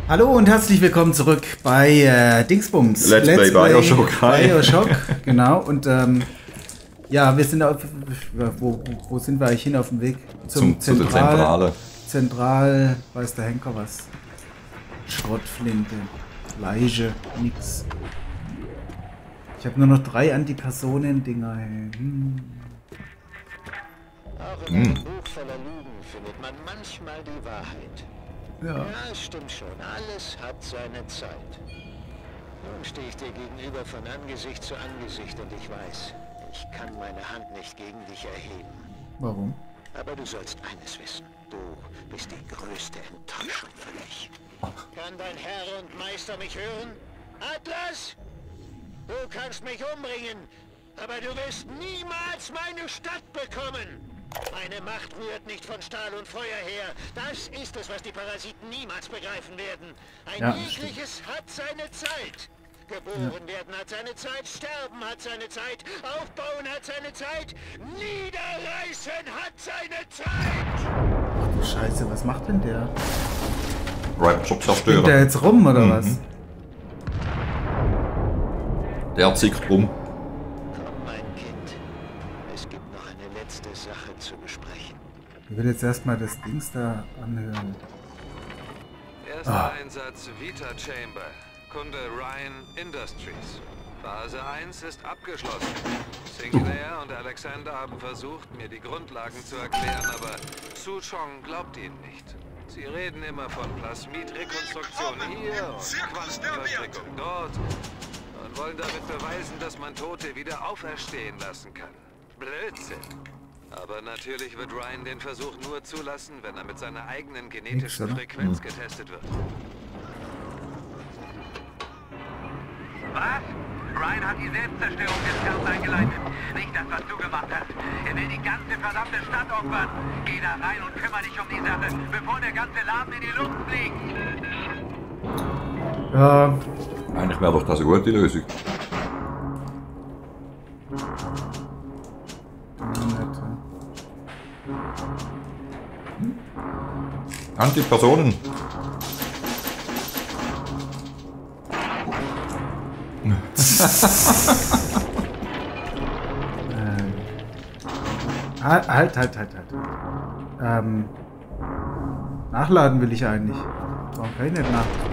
Hallo und herzlich willkommen zurück bei Dingsbums. Let's Play Bioshock. Bioshock, genau. Und ja, wir sind auf. Wo sind wir eigentlich hin auf dem Weg? Zu der Zentrale. Zentral, weiß der Henker was. Schrottflinte, Leiche, nix. Ich habe nur noch 3 Antipersonen-Dinger. Auch in einem Buch voller Lügen findet man manchmal die Wahrheit. Ja. Ja, es stimmt schon. Alles hat seine Zeit. Nun stehe ich dir gegenüber von Angesicht zu Angesicht und ich weiß, ich kann meine Hand nicht gegen dich erheben. Warum? Aber du sollst eines wissen. Du bist die größte Enttäuschung für mich. Kann dein Herr und Meister mich hören? Atlas? Du kannst mich umbringen, aber du wirst niemals meine Stadt bekommen. Meine Macht rührt nicht von Stahl und Feuer her. Das ist es, was die Parasiten niemals begreifen werden. Ein jegliches hat seine Zeit. Geboren werden hat seine Zeit, sterben hat seine Zeit, aufbauen hat seine Zeit, niederreißen hat seine Zeit. Ach du Scheiße, was macht denn der? Rapshop Steht zerstören. der jetzt rum oder was? Der zickt rum. Komm, mein Kind. Es gibt noch eine letzte Sache zu besprechen. Ich will jetzt erstmal das Dings da anhören. Erster Einsatz Vita Chamber. Kunde Ryan Industries. Phase 1 ist abgeschlossen. Sinclair und Alexander haben versucht, mir die Grundlagen zu erklären, aber Su Chong glaubt ihnen nicht. Sie reden immer von Plasmidrekonstruktion hier und Quantenverstrickung dort und wollen damit beweisen, dass man Tote wieder auferstehen lassen kann. Blödsinn. Aber natürlich wird Ryan den Versuch nur zulassen, wenn er mit seiner eigenen genetischen Frequenz getestet wird. Was? Ryan hat die Selbstzerstörung des Kerns eingeleitet. Nicht das, was du gemacht hast. Er will die ganze verdammte Stadt opfern. Geh da rein und kümmere dich um die Sache, bevor der ganze Laden in die Luft fliegt. Ja, Eigentlich wäre doch das eine gute Lösung. Antipersonen. halt. Nachladen will ich eigentlich. Warum kann ich nicht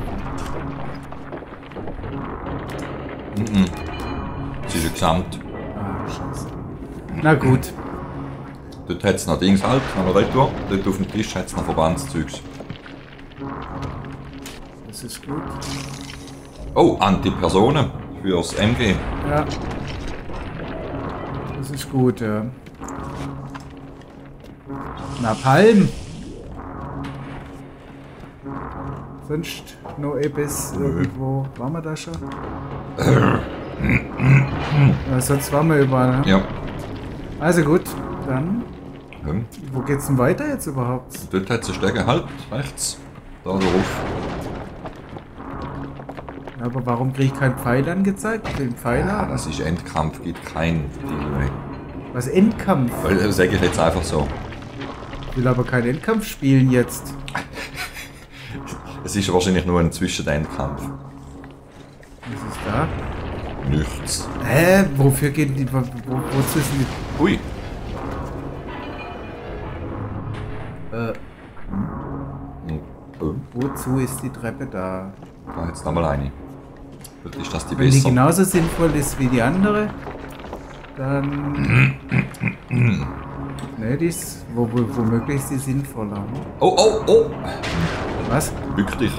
nachladen? Das ist ein Gesamt. Ah, scheiße. Na gut. Dort hat es noch Dings halt, noch retour. Dort auf dem Tisch hat es noch Verbandszeugs. Das ist gut. Oh, Antipersonen fürs MG. Ja. Das ist gut, ja. Napalm. Sonst noch etwas irgendwo. Waren wir da schon? Ja, sonst waren wir überall, ne? Ja. Also gut, dann. Hm. Wo geht's denn weiter jetzt überhaupt? Dort hat es eine Stege halt, rechts. Da drauf. Ja, aber warum kriege ich keinen Pfeil angezeigt? Den Pfeiler? Ja, das ist Endkampf, gibt kein Delay. Was, Endkampf? Weil das sage ich jetzt einfach so. Ich will aber keinen Endkampf spielen jetzt. Es ist wahrscheinlich nur ein Zwischenendkampf. Was ist da? Nichts. Hä? Wofür gehen die? Wozu sind die? Ui. Wozu ist die Treppe da? Da jetzt nochmal eine. Dort ist das die Wenn die besser. genauso sinnvoll ist wie die andere, dann. Ne, die ist. Womöglich ist die sinnvoller. Ne? Oh, oh, oh! Was? Bück dich.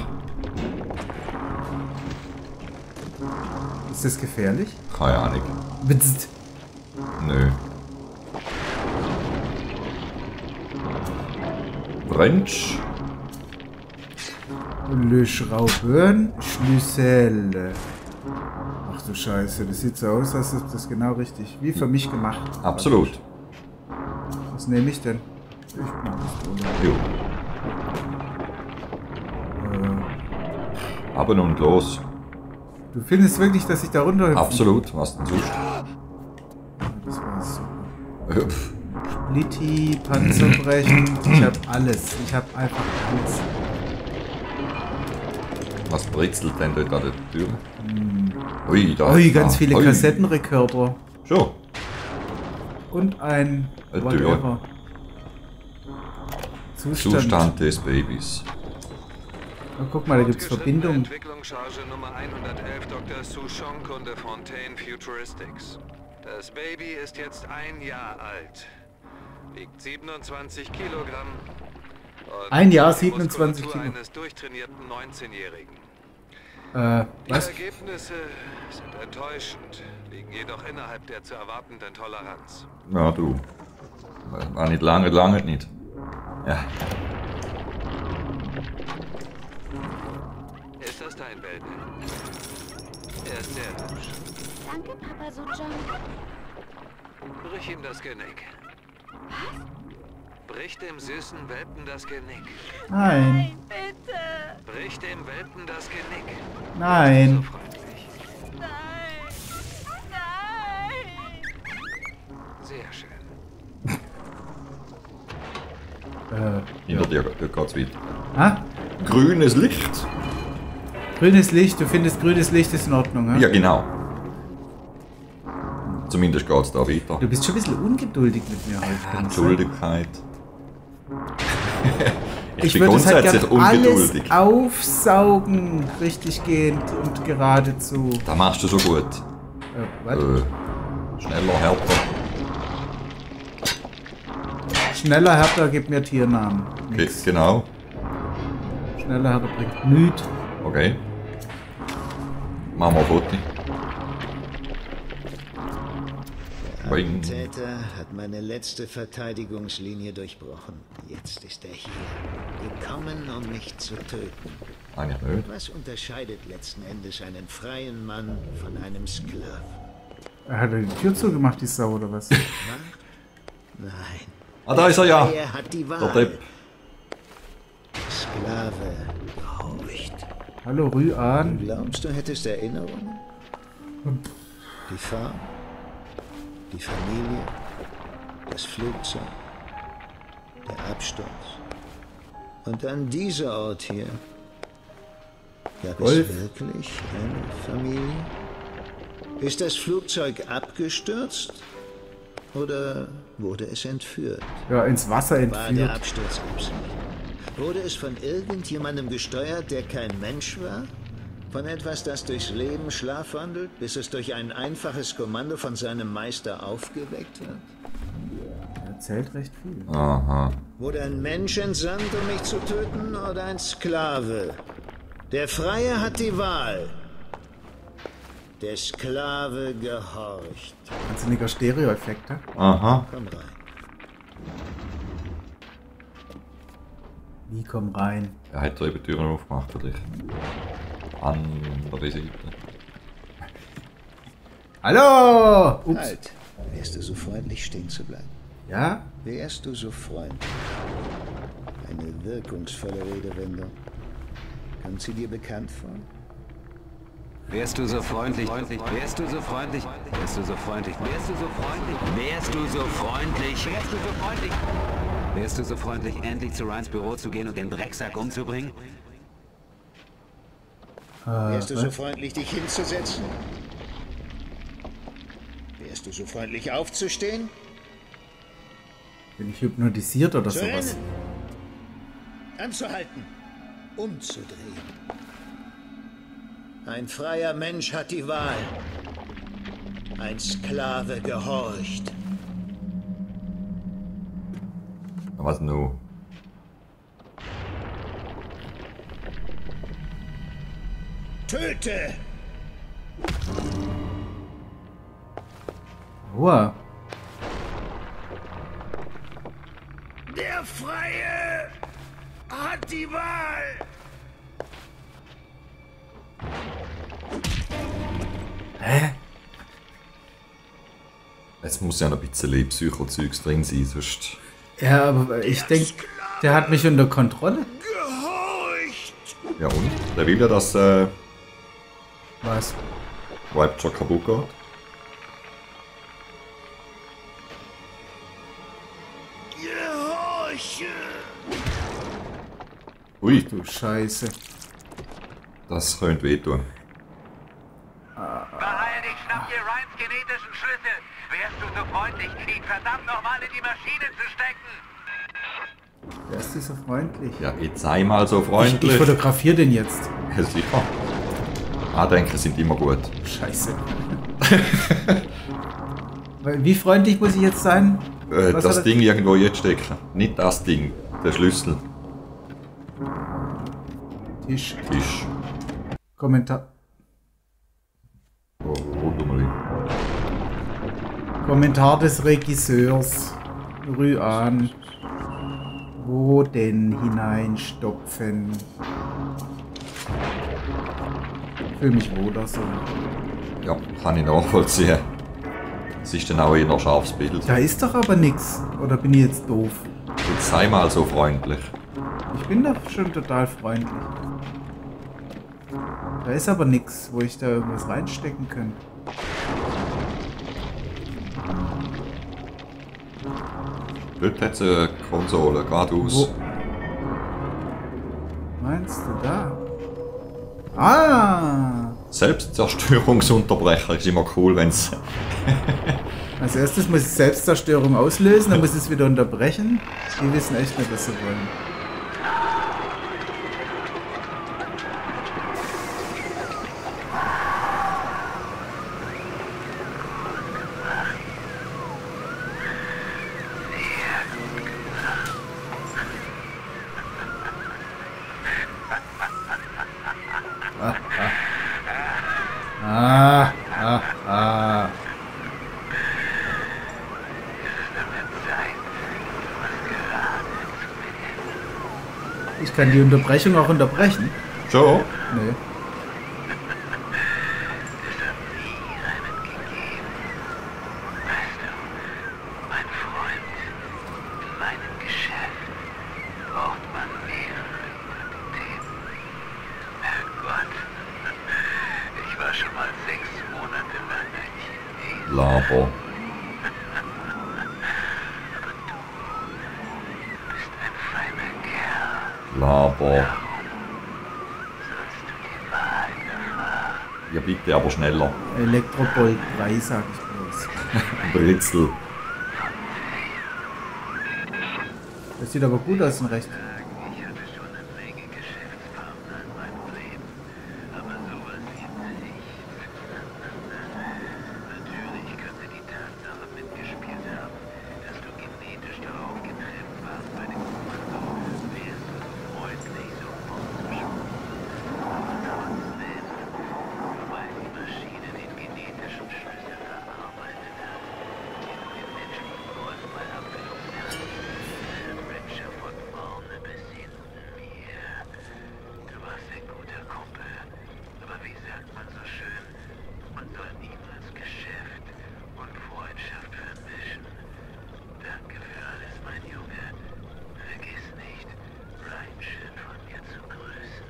Ist das gefährlich? Keine Ahnung. Bzzt. Nö. Brennsch. Le Schrauben, Schlüssel. Ach du Scheiße, das sieht so aus, als ist das genau richtig. Wie für mich gemacht. Absolut. Was nehme ich denn? Ich nehme das Jo. Aber und los. Du findest wirklich, dass ich da runter hüpfe? Absolut. Was denn sonst? Das war super. Hüpf. Splitti, Panzerbrechen, ich hab alles. Ich hab einfach alles. Was britzelt denn dort an der Tür? Ui, da Ui, ist ganz da. viele Ui. Kassettenrekorder. Schon. Und ein Eine whatever. Zustand des Babys. Oh, guck mal, da gibt's Fortgeschrittene Verbindung. Entwicklungscharge Nummer 111 Dr. Souchon, Kunde Fontaine Futuristics. Das Baby ist jetzt 1 Jahr alt. Wiegt 27 Kilogramm. Und Ein Jahr, die 27 Muskulatur Kilo. eines durchtrainierten 19-Jährigen. Die Was? Ergebnisse sind enttäuschend, liegen jedoch innerhalb der zu erwartenden Toleranz. Ja, du. War nicht lange nicht. Ja. Ist das dein Baby? Er ist sehr hübsch. Danke, Papa Sujan. Brich ihm das Genick. Brich dem süßen Welpen das Genick. Nein. Bitte. Brich dem Welpen das Genick. So Nein. freundlich. Nein. Nein. Sehr schön. Hinter dir geht's weiter. Ah? Grünes Licht. Grünes Licht, du findest grünes Licht ist in Ordnung, ja? Ja, genau. Zumindest geht's da weiter. Du bist schon ein bisschen ungeduldig mit mir heute. Entschuldigkeit. Ich bin würde es halt grundsätzlich gerne alles ungeduldig. aufsaugen, richtig gehend und geradezu. Das machst du so gut. Was? Schneller, härter. Schneller, härter, gibt mir Tiernamen. Okay, Nix. genau. Schneller, härter bringt nichts. Okay. Machen wir ein Foto. Boing. Täter hat meine letzte Verteidigungslinie durchbrochen. Jetzt ist er hier, gekommen, um mich zu töten. Eigentlich nicht. Was unterscheidet letzten Endes einen freien Mann von einem Sklav? Hat er die Tür zugemacht, die Sau, oder was? Nein. Ah, da ist er ja. Er hat die Der Wahl. Depp. Sklave gehorcht. Hallo, Rüan. Glaubst du, hättest Erinnerungen? Die Farm? Die Familie? Das Flugzeug? Der Absturz? Und dann dieser Ort hier. Gab Wolf. es wirklich eine Familie? Ist das Flugzeug abgestürzt? Oder wurde es entführt? Ja, ins Wasser War der entführt. Absturz Absicht? Wurde es von irgendjemandem gesteuert, der kein Mensch war? Von etwas, das durchs Leben schlafwandelt, bis es durch ein einfaches Kommando von seinem Meister aufgeweckt wird? Er erzählt recht viel. Aha. Wurde ein Mensch entsandt, um mich zu töten, oder ein Sklave? Der Freie hat die Wahl. Der Sklave gehorcht. Wahnsinniger Stereo-Effekte. Aha. Komm rein. Wie komm rein? Er hat da eben die Türen aufgemacht für dich. Andere Seite. Hallo! Ups. Halt. Wärst du so freundlich, stehen zu bleiben? Ja? Wärst du so freundlich? Eine wirkungsvolle Redewendung. Kommt sie dir bekannt vor? Wärst du so freundlich, wärst du so freundlich, wärst du so freundlich, wärst du so freundlich, wärst du so freundlich, wärst du so freundlich, wärst du so freundlich, endlich zu Ryans Büro zu gehen und den Drecksack umzubringen? Wärst du so freundlich, dich hinzusetzen? Wärst du so freundlich, aufzustehen? Bin ich hypnotisiert oder Zu sowas? rennen? Anzuhalten? Umzudrehen? Ein freier Mensch hat die Wahl. Ein Sklave gehorcht. Was nu? Töte! Ruhe. Der Freie hat die Wahl. Hä? Es muss ja noch ein bisschen Psychozeugs drin sein, sonst... Ja, aber ich denke, der hat mich unter Kontrolle. Gehorcht! Ja und? Der will ja, dass Was? Rapture kaputt geht. Gehorche! Ui. Du Scheiße. Das könnte wehtun. Beeil dich, schnapp dir Ryans genetischen Schlüssel. Wärst du so freundlich, ihn verdammt nochmal in die Maschine zu stecken? Wärst du so freundlich? Ja, jetzt sei mal so Ich freundlich. fotografiere den jetzt. Ja, sicher. Andenken sind immer gut. Scheiße. Wie freundlich muss ich jetzt sein? Was Das hat Ding irgendwo jetzt stecken. Nicht das Ding. Der Schlüssel. Tisch. Tisch. Kommentar. Oh, rundum. Kommentar des Regisseurs. Ryan. Wo denn hineinstopfen? Fühl mich wohler so. Ja, kann ich nachvollziehen. Es ist dann auch eher scharfes Bild. Da ist doch aber nix. Oder bin ich jetzt doof? Jetzt sei mal so freundlich. Ich bin doch schon total freundlich. Da ist aber nix, wo ich da irgendwas reinstecken könnte. Dort hat es eine Konsole, geradeaus. Meinst du da? Ah! Selbstzerstörungsunterbrecher ist immer cool, wenn es. Als erstes muss ich Selbstzerstörung auslösen, dann muss ich es wieder unterbrechen. Die wissen echt nicht, was sie wollen. Ich kann die Unterbrechung auch unterbrechen. Schon? Nee. Mein Freund, in meinem Geschäft braucht man mehrere Identitäten. Herrgott, ich war schon mal 6 Monate lang ein Chinese. Laber. Laber. Ja, bitte, aber schneller. Elektrobolt 3, sag ich bloß. Britzel. Das sieht aber gut aus, ein Recht. Ich hatte schon eine Menge Geschäftspartner in meinem Leben, aber sowas gibt es nicht. Natürlich könnte die Tatsache mitgespielt haben, dass du genetisch darauf getrimmt warst bei dem Kommando. Wärst du so freundlich, so fortgeschritten. Aber trotzdem, nur weil die Maschine den genetischen Schlüssel verarbeitet hat, den du den menschlichen Golfball abgelockt hast. Richard von vorne bis hinten mir. Du warst ein guter Kumpel. Aber wie sagt man so schön, man soll niemals Geschäft und Freundschaft vermischen. Danke für alles, mein Junge. Vergiss nicht, Ryan schön von mir zu grüßen.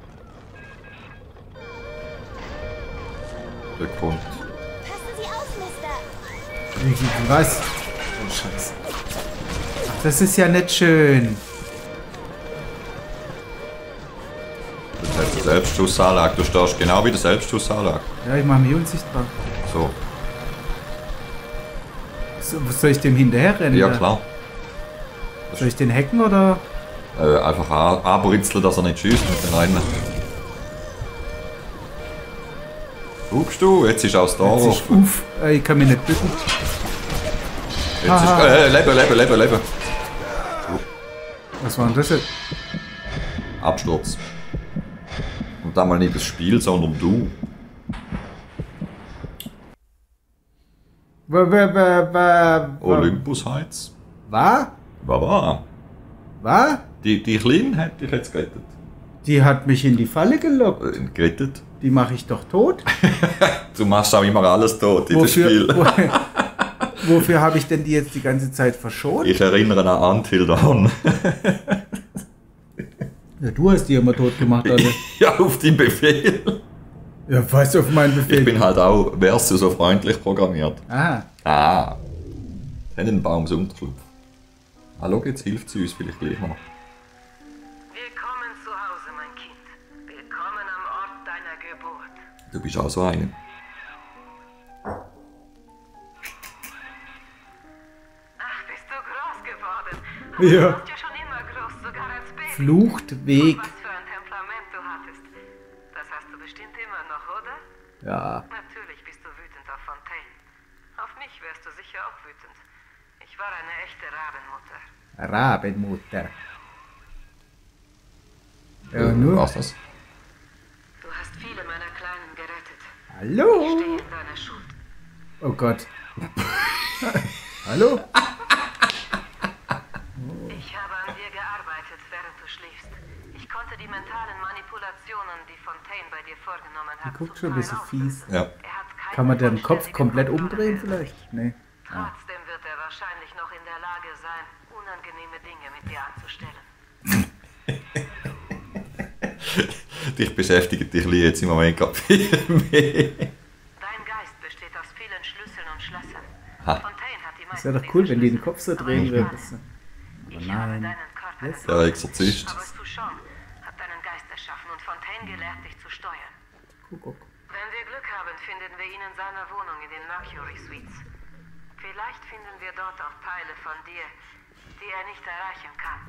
Der kommt. Passen Sie auf, Mister. Was? Oh, Scheiße. Ach, das ist ja nicht schön. Das hat eine Selbstschussanlage. Du stehst genau wie der Selbstschussanlage. Ja, ich mache mich unsichtbar. So. Was soll ich dem hinterher rennen? Ja, klar. Soll ich den hacken oder? Einfach anbritzeln, dass er nicht schießt mit den Rennen. Guckst du? Jetzt ist auch das Tor Jetzt ist offen. uff. Ich kann mich nicht bücken. Jetzt ist. Leben. Was war denn das jetzt? Absturz. Und dann mal nicht das Spiel, sondern du. Olympus Heights. Was? Was? Die Kleine hat dich jetzt gerettet. Die hat mich in die Falle gelockt. Gerettet? Die mache ich doch tot. Du machst auch immer alles tot in dem Spiel. Wofür habe ich denn die jetzt die ganze Zeit verschont? Ich erinnere an Until Dawn. Ja, du hast die immer tot gemacht, alle. Ja, auf den Befehl. Ja, was auf meinen Befehl? Ich bin halt auch, wärst du so freundlich programmiert. Ah. Tannenbaumsunterschlupf. Hallo, jetzt hilft sie uns vielleicht gleich noch. Willkommen zu Hause, mein Kind. Willkommen am Ort Geburt. Du bist auch so eine. Ach, bist du groß geworden. Ja. Du warst ja schon immer groß, sogar als Baby. Fluchtweg. Was für ein Temperament du hattest. Das hast du bestimmt immer noch, oder? Ja. Natürlich bist du wütend auf Fontaine. Auf mich wärst du sicher auch wütend. Ich war eine echte Rabenmutter. Rabenmutter. Ja, nur. Was das? Du hast viele meiner Kleinen gerettet. Ich Hallo? stehe in deiner Schuld. Oh Gott. Hallo? Ich habe an dir gearbeitet, während du schliefst. Ich konnte die mentalen Manipulationen, die Fontaine bei dir vorgenommen hat, Guckt zum schon ein Teil bisschen ausnutzen. fies. Ja. Er hat keine Kann man den Kopf vollständige komplett Kontrolle. umdrehen vielleicht? Nee. Trotzdem wird er wahrscheinlich noch in der Lage sein, unangenehme Dinge mit dir anzustellen. Dich beschäftigt dich jetzt im Moment gerade viel mehr. Dein Geist besteht aus vielen Schlüsseln und Schlössern. Ha. Fontaine hat die Das meisten wäre doch cool, dieser wenn die den Schlüssel, Kopf so aber drehen nicht würden. alle. Aber Ich habe nein. deinen Körper Was? Der Exorzist. aber Souchon hat deinen Geist erschaffen und Fontaine gelehrt, dich zu steuern. Kuckuck. Wenn wir Glück haben, finden wir ihn in seiner Wohnung in den Mercury Suites. Vielleicht finden wir dort auch Teile von dir, die er nicht erreichen kann.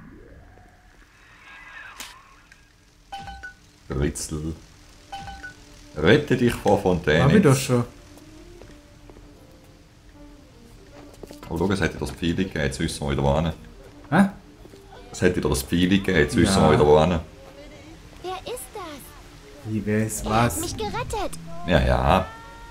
Ritzel. Rette dich vor Fontaine. Hab ich doch schon. Oh, schau, es hätte das Feeling gegeben, jetzt wissen wir wieder wohin. Hä? Es hätte wieder das Feeling gegeben, jetzt wissen Ja. wir wieder wohin. Wer ist das? Wie, wer ist Er hat was? mich gerettet. Ja, ja.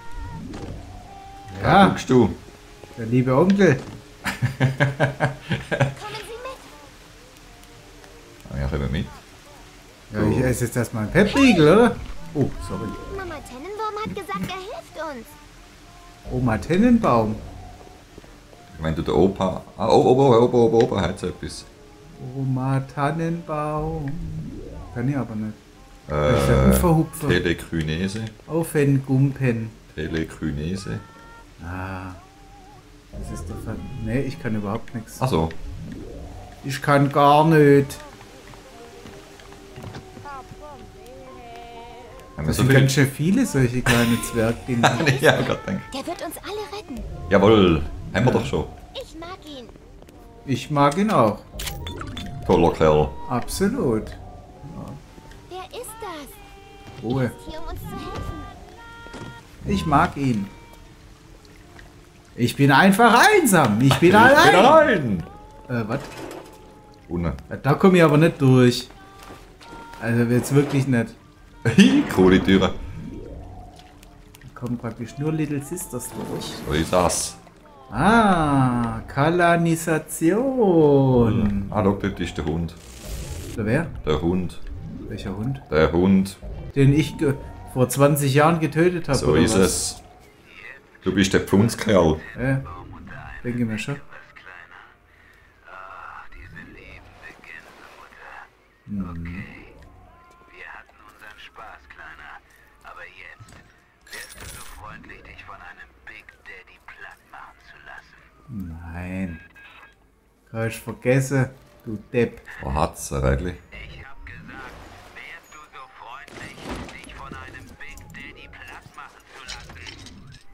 Ja, Guckst du. der liebe Onkel. Kommen Sie mit. Ah, ja, kommen wir mit. Ja, ich esse jetzt erstmal einen Peppriegel, oder? Oh, sorry. Mama Tennenbaum hat gesagt, er hilft uns. Oma Tennenbaum. Wenn du der Opa... Ah, Opa hat so etwas. Oma Tannenbaum. Kann ich aber nicht. Ich sag Uferhupfer. Telekynese. Aufengumpen. Telekynese. Ah. Das ist doch... Nee, ich kann überhaupt nichts. Also, Ich kann gar nicht. haben wir Das so sind viel... ganz schön viele solche kleine Zwergdinger. Ja, gerade denke. Der wird uns alle retten. Jawohl, haben wir doch schon. Ich mag ihn. Ich mag ihn auch. Toller Kerl. Absolut. Wer ist das? Ruhe. Ist hier, um uns zu helfen. Ich mag ihn. Ich bin einfach einsam. Ich bin Ich bin allein. allein. Was? Unne. Da komme ich aber nicht durch. Also jetzt wirklich nicht. Coole Türe. Da kommen praktisch nur Little Sisters durch. So ist das. Ah, Kalanisation. Ah, schau, dort ist der Hund. Oder wer? Der Hund. Welcher Hund? Der Hund. Den ich vor 20 Jahren getötet habe. So ist es. Du bist der Pfundskerl. Ja, denke mir schon. Diese lebende Gänsemutter. Okay. Wir hatten unseren Spaß, Kleiner. Aber jetzt wärst du so freundlich, dich von einem Big Daddy platt machen zu lassen. Nein. Kannst vergessen, du Depp. Oh, hat's eigentlich. Ich hab gesagt, wärst du so freundlich, dich von einem Big Daddy platt machen zu lassen.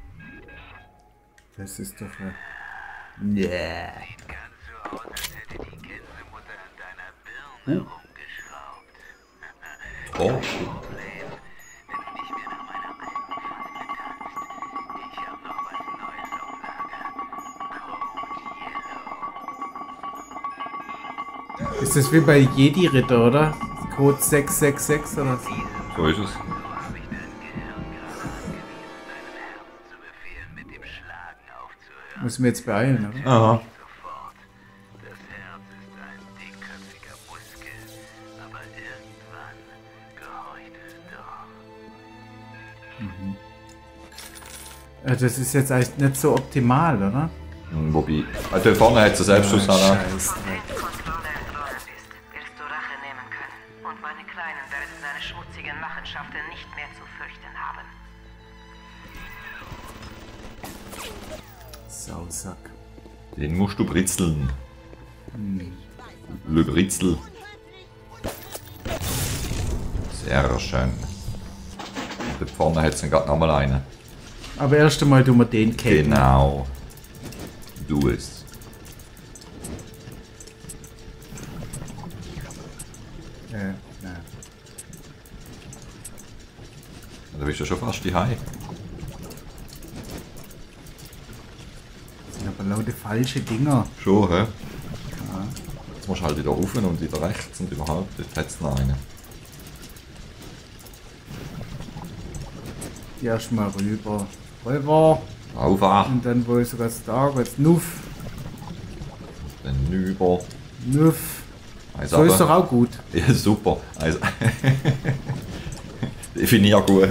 Das ist doch... Nee. Sieht ganz so aus, als hätte die Gänsemutter an deiner Birne rumgeschraubt. Oh. Problem, wenn du nicht mehr nach meiner alten Pfanne tanzt. Ich hab noch was Neues auf Lager. Code Yellow. Ist das wie bei Jedi-Ritter, oder? Code 666 oder so? So ist es. So hab ich dein Gehirn gerade angewiesen, deinem Herzen zu befehlen, mit dem Schlagen aufzuhören. Muss mir jetzt beeilen, oder? Aha. Sofort. Das Herz ist ein dickköpfiger Muskel, aber irgendwann gehorcht es doch. Das ist jetzt eigentlich nicht so optimal, oder? Wobei, da vorne hat sie Selbstschuss an. Scheiße. Wenn Kontrolle entronnen ist, wirst du Rache nehmen können. Und meine Kleinen werden deine schmutzigen Machenschaften nicht mehr zu fürchten haben. Sausack. Den musst du britzeln. Le Britzel. Sehr schön. Da vorne hat es gerade nochmal einen. Aber erst einmal tun wir den kennen. Genau. Du es. Nein. Da bist du schon fast die Hai. Das sind aber lauter falsche Dinger. Schon, hä? Ja. Jetzt musst du halt wieder rauf und wieder rechts und überhaupt. Jetzt hat es noch einen. Erstmal rüber. Rüber. Rauf. Und dann wo ist was da? Jetzt Nuff. Dann rüber. Nuff. Also So ist doch auch gut. Ja, super. Also definier gut.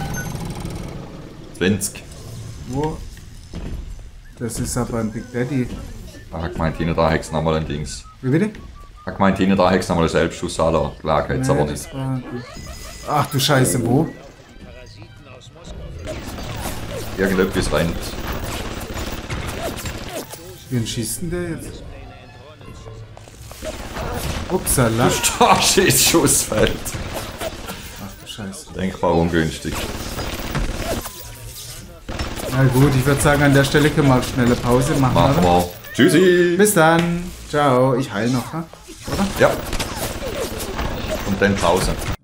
20. Wo? Das ist aber ein Big Daddy. Ich gemeint, hinten da hättest du nochmal ein Dings. Wie bitte? Ich gemeint, hinten da hättest du nochmal einen Selbstschuss aller. Klar, geht's aber nicht. das war... Ach du Scheiße, wo? Irgendetwas rennt. Wen schießt denn der jetzt? Upsala. Starschießschussfeld. Ach du Scheiße. Denkbar ungünstig. Na gut, ich würde sagen, an der Stelle können wir schnelle Pause machen, Machen oder? wir. Tschüssi. Bis dann. Ciao. Ich heile noch, ne? Oder? Ja. Und dann Pause.